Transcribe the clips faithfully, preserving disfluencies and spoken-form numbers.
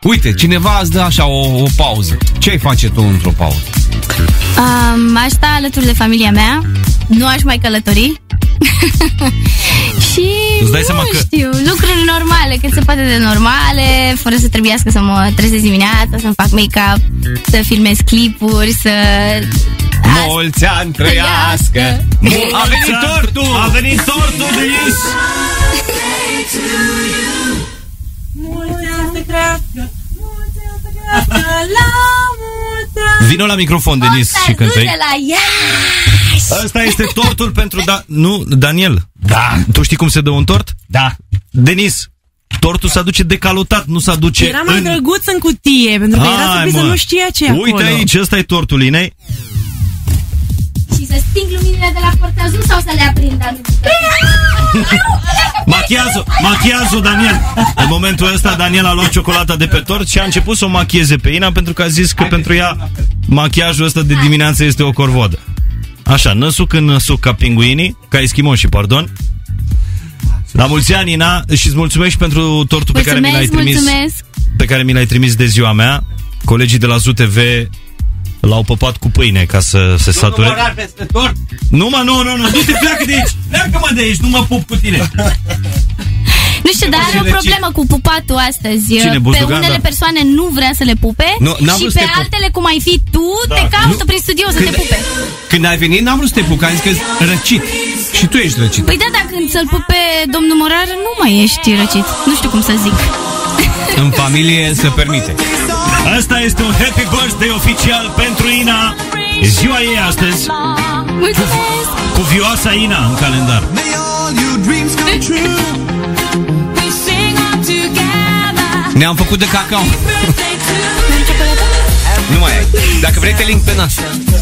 Uite, cineva îți dă așa o, o pauză. Ce ai face tu într-o pauză? Um, aș sta alături de familia mea. Nu aș mai călători. Și îți dai nu seama că... știu, lucruri normale, cât se poate de normale, fără să trebuiască să mă trezesc dimineața, să-mi fac make-up, să filmez clipuri, să... Mulți ani trăiască! A venit tortul! A venit tortul, Denis! Mulți ani să crească, mulți ani să crească, la mulți ani. Vino la microfon, Denis, și cântă-i. la Iași! Ăsta este tortul pentru... Da... Nu, Daniel? Da. Tu știi cum se dă un tort? Da. Denis, tortul se aduce decalotat, nu se aduce Era mai în... drăguț în cutie, pentru că era surprins să nu știa ce e acolo. Uite aici, ăsta e tortul, Inei. Și să sting luminile de la Forța Zoo sau să le aprind? Machiază, machiază, Daniel. În momentul ăsta Daniel a luat ciocolata de pe tort și a început să o machieze pe Ina, pentru că a zis că Hai pentru ea machiajul ăsta de dimineață este o corvodă. Așa, năsuc în năsuc ca pinguinii, ca eschimoșii, pardon. La mulți ani, Ina, și îți mulțumesc pentru tortul mulțumesc, pe care mi l-ai trimis. Mulțumesc. Pe care mi l-ai trimis de ziua mea. Colegii de la Z U T V l-au păpat cu pâine ca să se sature. Nu mă peste tort. Nu mă, nu, nu, nu, du-te, pleacă de aici. Pleacă-mă de aici, nu mă pup cu tine. Nu știu, dar are o problemă cu pupatul astăzi. Cine, pe Buzdugan, unele da. persoane nu vrea să le pupe Nu, n-am și vrut să pe te pup. altele, cum ai fi tu, Da. te caută Nu. prin studio să Când- te pupe. Când ai venit, n-am vrut să te pup, că am zis că ești răcit. Și tu ești răcit. Păi da, dar când să-l pupe domnul Morar, nu mai ești răcit. Nu știu cum să zic. În familie se permite. Asta este un happy birthday oficial pentru Ina. E ziua ei astăzi. Mulțumesc! Cu vioasa Ina în calendar. Ne-am făcut de cacao. Nu mai ai. Dacă vrei, te link pe nas.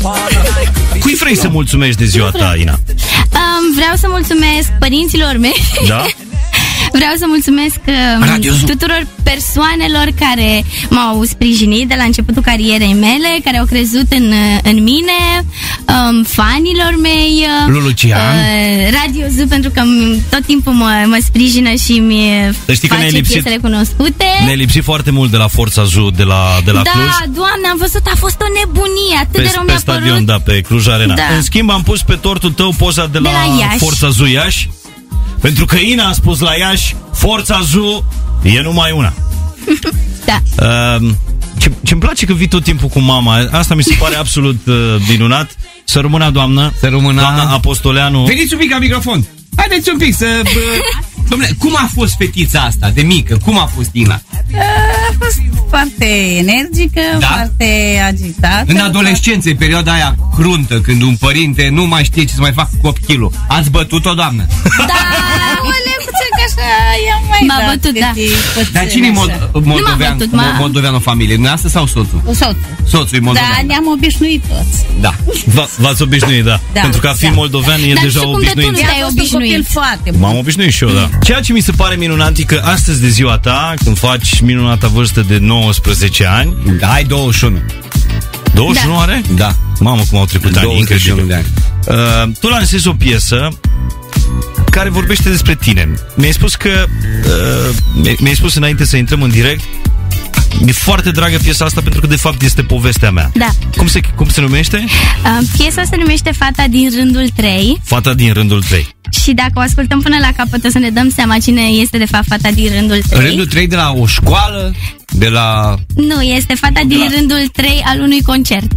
Cui vrei să mulțumești de ziua ta, Ina? Um, vreau să mulțumesc părinților mei. Da? Vreau să mulțumesc um, tuturor persoanelor care m-au sprijinit de la începutul carierei mele, care au crezut în, în mine, um, fanilor mei, Lulucian. uh, Radio Zoo, pentru că tot timpul mă, mă sprijină și mi face lipsit, piesele cunoscute. ne-ai lipsit foarte mult de la Forța Zoo, de la, de la da, Cluj. Doamne, am văzut, a fost o nebunie, atât Pe, de rău pe mi-a stadion, părut. da, pe Cluj Arena. Da. În schimb, am pus pe tortul tău poza de la, De la Iași. Forța Zoo Iași. Pentru că Ina a spus la Iași, Forța Zoo e numai una. Da. Uh, ce, ce-mi place că vii tot timpul cu mama. Asta mi se pare absolut uh, minunat. Să rămână, doamnă. Să rămână. Doamna Apostoleanu. Veniți un pic la microfon. Haideți un pic să... Bă, dom'le, cum a fost fetița asta de mică? Cum a fost Ina? A fost foarte energică, Da? foarte agitată. În adolescență, în perioada aia cruntă, când un părinte nu mai știe ce să mai facă cu copilul. Ați bătut-o, doamnă? Da, Olecuță, că așa i-am mai M-a dat bătut, da. câte Dar cine e pățeli, mod- așa. moldovean, bătut, m-a- moldovean în familie? Dumneavoastră sau soțul? Soțul. Soțul e moldovean. Da, ne-am obișnuit toți. Da. V- V-ați obișnuit, da. Da, Pentru că a fi da. moldovean e Dar deja și cum de tu obișnuit. nu Ea te-ai a fost un obișnuit. copil foarte bun. M-am obișnuit și eu, da. Ceea ce mi se pare minunat e că astăzi de ziua ta, când faci minunata vârstă de nouăsprezece ani, Da, ai douăzeci și unu. douăzeci și unu Da. are? Da. Mamă, cum au trecut ani, douăzeci și unu incredibil. de ani. Uh, tu lansezi o piesă care vorbește despre tine. Mi-ai spus că uh, mi- mi-ai spus înainte să intrăm în direct. Mi-e foarte dragă piesa asta pentru că de fapt este povestea mea. Da. Cum se, cum se numește? Uh, piesa se numește Fata din rândul trei. Fata din rândul trei. Și dacă o ascultăm până la capăt, o să ne dăm seama cine este de fapt fata din rândul trei. Rândul trei de la o școală, de la... Nu, este fata din rândul trei al unui concert.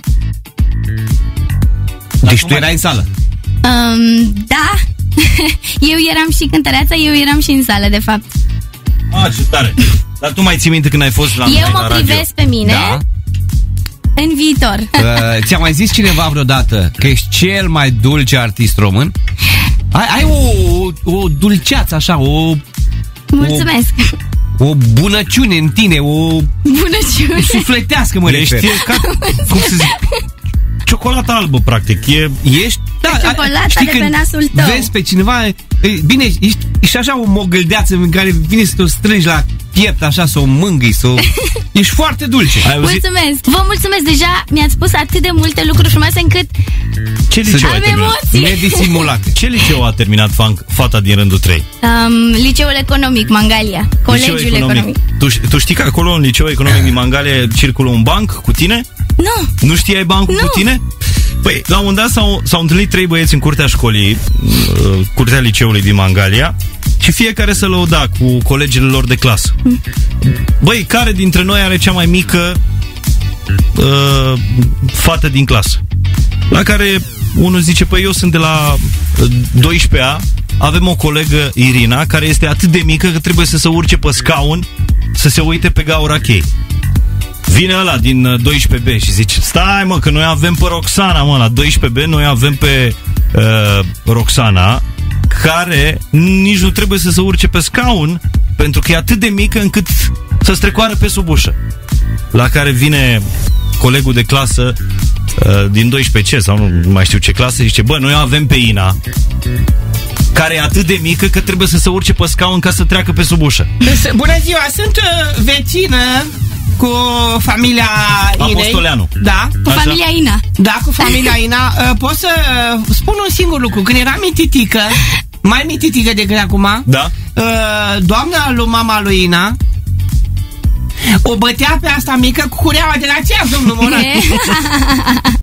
Deci tu erai în sală. Um, da, eu eram și cântăreața, eu eram și în sală, de fapt. Ah, ce tare. Dar tu mai ții minte când ai fost la Eu noi la mă radio? privesc pe mine Da. în viitor. Uh, ți-a mai zis cineva vreodată că ești cel mai dulce artist român? Ai, ai o, o, o dulceață așa, o, Mulțumesc. o bunăciune în tine, o Bunăciune. sufletească, mă Ești refer. e ca, cum să zic, ciocolată albă, practic. E, Ești, da, Ciocolata știi de când pe nasul tău. vezi pe cineva, e, bine, ești, ești așa o mogâldeață în care vine să te strângi la piept așa, să o mângâi, să o... Ești foarte dulce. Ai auzit? Mulțumesc, vă mulțumesc. Deja mi-ați spus atât de multe lucruri frumoase încât Ce liceu ai am terminat? emoții. Nedisimulate. Ce liceu a terminat fan- fata din rândul trei? um, Liceul Economic Mangalia, Colegiul Liceu Economic. Tu, ș- tu știi că acolo în Liceul Economic din Mangalia circulă un banc cu tine? Nu, Nu știai bancul Nu. cu tine? Păi, la un moment dat s-au, s-au întâlnit trei băieți în curtea școlii, uh, curtea liceului din Mangalia, și fiecare se lăuda cu colegile lor de clasă. Băi, care dintre noi are cea mai mică uh, fată din clasă? La care unul zice, păi eu sunt de la uh, doisprezece A, avem o colegă, Irina, care este atât de mică că trebuie să se urce pe scaun să se uite pe gaura cheii. Vine ăla din doisprezece B și zice, stai mă, că noi avem pe Roxana, mă, la doisprezece B noi avem pe uh, Roxana, care nici nu trebuie să se urce pe scaun, pentru că e atât de mică încât să strecoară pe sub ușă. La care vine colegul de clasă uh, din doisprezece C sau nu mai știu ce clasă, zice, bă, noi avem pe Ina, care e atât de mică că trebuie să se urce pe scaun ca să treacă pe sub ușă. Bună ziua, sunt uh, vecină cu familia Inei. Apostoleanu. Da, cu Așa. familia Ina. da, cu familia Ina. Uh, pot să uh, spun un singur lucru. Când eram mititică, mai mititică decât acum, Da? uh, doamna lui mama lui Ina o bătea pe asta mică cu cureaua de la ceas, domnul Moran.